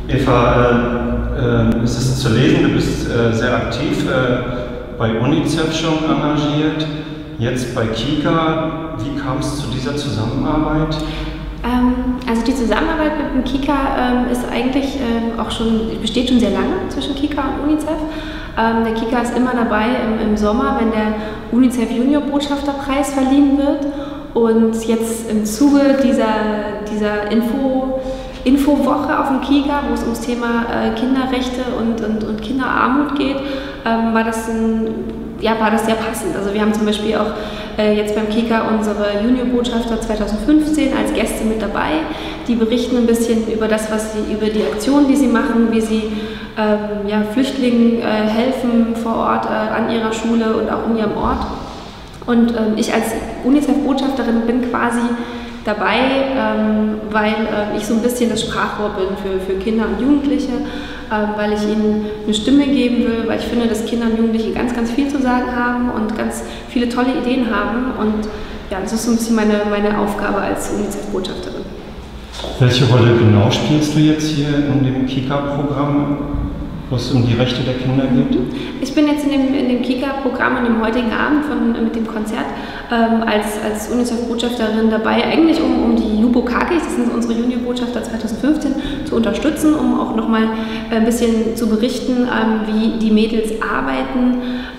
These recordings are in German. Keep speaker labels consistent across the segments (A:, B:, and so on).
A: Eva, es ist zu lesen, du bist sehr aktiv bei UNICEF schon engagiert, jetzt bei KIKA. Wie kam es zu dieser Zusammenarbeit?
B: Also die Zusammenarbeit mit dem KIKA ist eigentlich besteht schon sehr lange zwischen KIKA und UNICEF. Der KIKA ist immer dabei im Sommer, wenn der UNICEF Junior Botschafterpreis verliehen wird. Und jetzt im Zuge dieser Infowoche auf dem KIKA, wo es ums Thema Kinderrechte und Kinderarmut geht, war das sehr passend. Also wir haben zum Beispiel auch jetzt beim KIKA unsere Junior-Botschafter 2015 als Gäste mit dabei. Die berichten ein bisschen über über die Aktionen, die sie machen, wie sie Flüchtlingen helfen vor Ort an ihrer Schule und auch in ihrem Ort. Und ich als UNICEF-Botschafterin bin quasi dabei, weil ich so ein bisschen das Sprachrohr bin für Kinder und Jugendliche, weil ich ihnen eine Stimme geben will, weil ich finde, dass Kinder und Jugendliche ganz, ganz viel zu sagen haben und ganz viele tolle Ideen haben. Und ja, das ist so ein bisschen meine Aufgabe als UNICEF-Botschafterin.
A: Welche Rolle genau spielst du jetzt hier in dem KIKA-Programm, wo es um die Rechte der Kinder geht?
B: Ich bin jetzt in dem KIKA-Programm und im heutigen Abend mit dem Konzert als UNICEF-Botschafterin dabei, eigentlich um die Lubokakis, das sind unsere Junior-Botschafter 2015, zu unterstützen, um auch nochmal ein bisschen zu berichten, wie die Mädels arbeiten.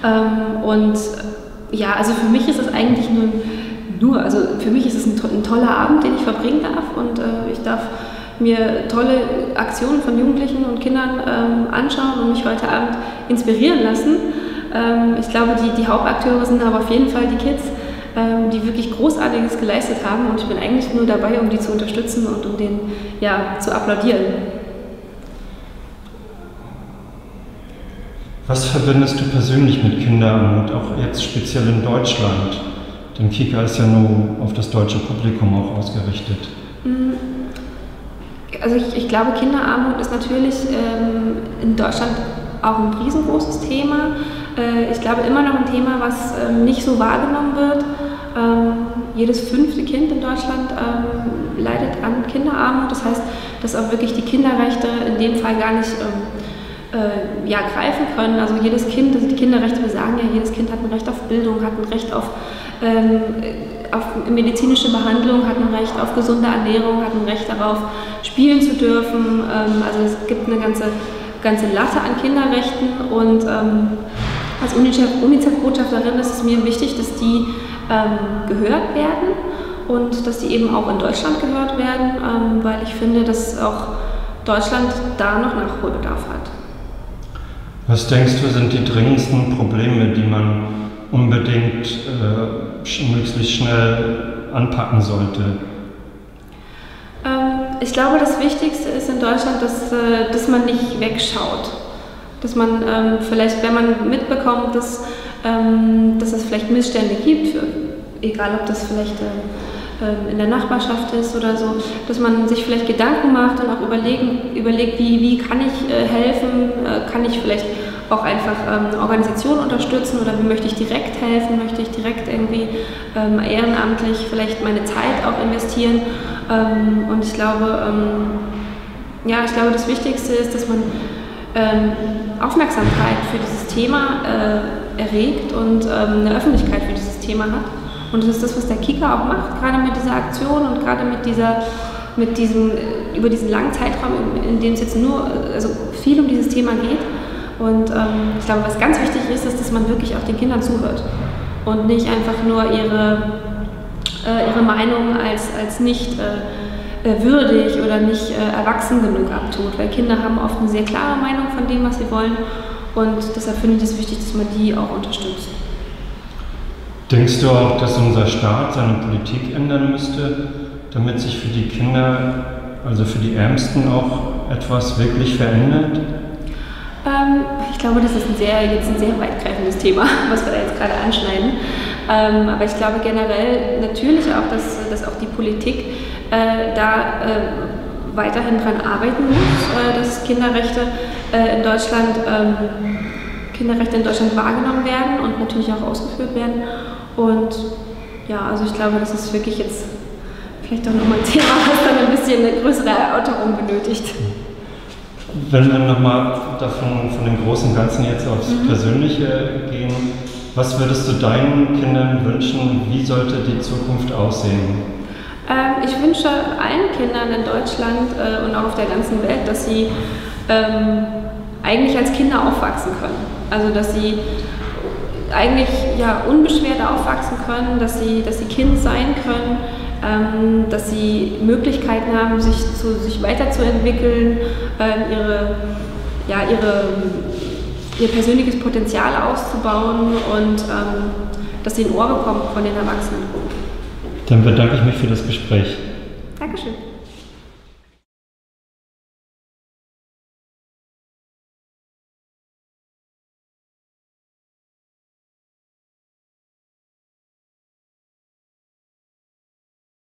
B: Also für mich ist es eigentlich also für mich ist es ein toller Abend, den ich verbringen darf, und ich darf mir tolle Aktionen von Jugendlichen und Kindern anschauen und mich heute Abend inspirieren lassen. Ich glaube, die Hauptakteure sind aber auf jeden Fall die Kids, die wirklich Großartiges geleistet haben, und ich bin eigentlich nur dabei, um die zu unterstützen und um denen zu applaudieren.
A: Was verbindest du persönlich mit Kinderarmut, auch jetzt speziell in Deutschland? Denn KIKA ist ja nur auf das deutsche Publikum auch ausgerichtet.
B: Also ich glaube, Kinderarmut ist natürlich in Deutschland auch ein riesengroßes Thema. Ich glaube immer noch ein Thema, was nicht so wahrgenommen wird. Jedes 5. Kind in Deutschland leidet an Kinderarmut. Das heißt, dass auch wirklich die Kinderrechte in dem Fall gar nicht greifen können. Also jedes Kind, also die Kinderrechte besagen ja, jedes Kind hat ein Recht auf Bildung, hat ein Recht auf medizinische Behandlung, hat ein Recht auf gesunde Ernährung, hat ein Recht darauf, spielen zu dürfen. Also es gibt eine ganze Latte an Kinderrechten, und als UNICEF-Botschafterin ist es mir wichtig, dass die gehört werden und dass die eben auch in Deutschland gehört werden, weil ich finde, dass auch Deutschland da noch Nachholbedarf hat.
A: Was denkst du, sind die dringendsten Probleme, die man unbedingt möglichst schnell anpacken sollte?
B: Ich glaube, das Wichtigste ist in Deutschland, dass man nicht wegschaut. Dass man vielleicht, wenn man mitbekommt, dass es vielleicht Missstände gibt, egal ob das vielleicht in der Nachbarschaft ist oder so, dass man sich vielleicht Gedanken macht und auch überlegt, wie kann ich helfen, kann ich vielleicht auch einfach eine Organisation unterstützen, oder wie möchte ich direkt helfen, möchte ich direkt irgendwie ehrenamtlich vielleicht meine Zeit auch investieren. Und ich glaube, das Wichtigste ist, dass man Aufmerksamkeit für dieses Thema erregt und eine Öffentlichkeit für dieses Thema hat. Und das ist das, was der KIKA auch macht, gerade mit dieser Aktion und gerade über diesen langen Zeitraum, in dem es jetzt viel um dieses Thema geht. Und ich glaube, was ganz wichtig ist, dass man wirklich auch den Kindern zuhört und nicht einfach nur ihre Meinung als nicht würdig oder nicht erwachsen genug abtut, weil Kinder haben oft eine sehr klare Meinung von dem, was sie wollen, und deshalb finde ich es wichtig, dass man die auch unterstützt.
A: Denkst du auch, dass unser Staat seine Politik ändern müsste, damit sich für die Kinder, also für die Ärmsten, auch etwas wirklich verändert?
B: Ich glaube, das ist jetzt ein sehr weitgreifendes Thema, was wir da jetzt gerade anschneiden. Aber ich glaube generell natürlich auch, dass auch die Politik weiterhin daran arbeiten muss, dass Kinderrechte in Deutschland wahrgenommen werden und natürlich auch ausgeführt werden. Und ja, also ich glaube, das ist wirklich jetzt vielleicht auch nochmal ein Thema, was dann ein bisschen eine größere Erörterung benötigt.
A: Wenn wir nochmal von dem großen Ganzen jetzt aufs Persönliche gehen, was würdest du deinen Kindern wünschen, wie sollte die Zukunft aussehen?
B: Ich wünsche allen Kindern in Deutschland und auch auf der ganzen Welt, dass sie eigentlich als Kinder aufwachsen können. Also dass sie eigentlich unbeschwert aufwachsen können, dass sie Kind sein können, dass sie Möglichkeiten haben, sich weiterzuentwickeln, ihr persönliches Potenzial auszubauen und dass sie ein Ohr bekommen von den Erwachsenen.
A: Dann bedanke ich mich für das Gespräch.
B: Dankeschön.